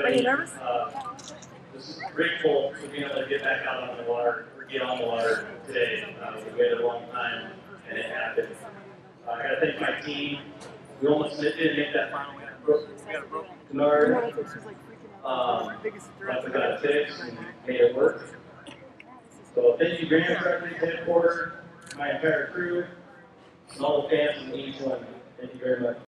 everybody. Just grateful for being able to get back out on the water, or get on the water today. We waited a long time, and it happened. I got to thank my team. We almost didn't make that final. We got a broken canard. But we got it fixed and made it work. So thank you, Grand Truckers, headquarters, my entire crew, and all the fans in each one. Thank you very much.